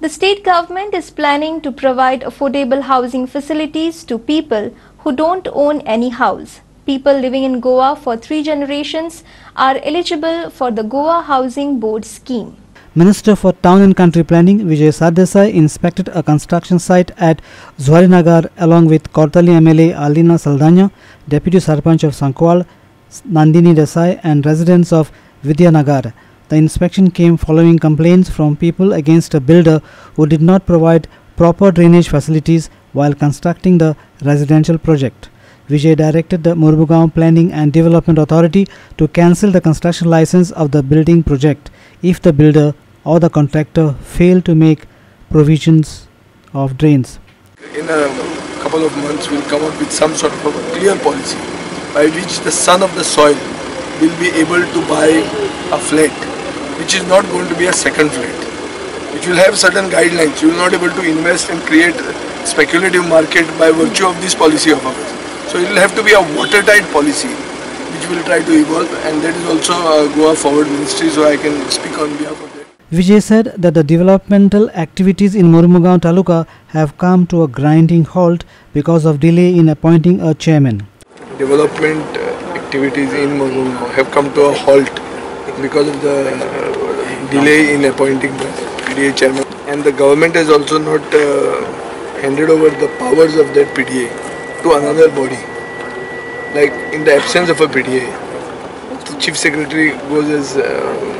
The state government is planning to provide affordable housing facilities to people who don't own any house. People living in Goa for 3 generations are eligible for the Goa Housing Board scheme. Minister for Town and Country Planning Vijay Sardesai inspected a construction site at Zuarinagar along with Kortali MLA Alina Saldana, Deputy Sarpanch of Sankwal, Nandini Desai and residents of Vidyanagar. The inspection came following complaints from people against a builder who did not provide proper drainage facilities while constructing the residential project. Vijay directed the Murmugaon Planning and Development Authority to cancel the construction license of the building project if the builder or the contractor failed to make provisions of drains. In a couple of months, we'll come up with some sort of a clear policy by which the son of the soil will be able to buy a flat, which is not going to be a second flat, which will have certain guidelines. You will not be able to invest and create a speculative market by virtue of this policy of ours. So it will have to be a watertight policy, which we will try to evolve, and that is also a Goa Forward Ministry, so I can speak on behalf of that. Vijay said that the developmental activities in Murmugaon Taluka have come to a grinding halt because of delay in appointing a chairman. Development activities in Murmugaon have come to a halt because of the delay in appointing the PDA chairman, and the government has also not handed over the powers of that PDA to another body. Like in the absence of a PDA, the Chief Secretary goes as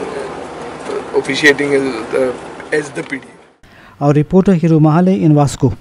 officiating as the PDA. Our reporter Hiru Mahale in Vasco.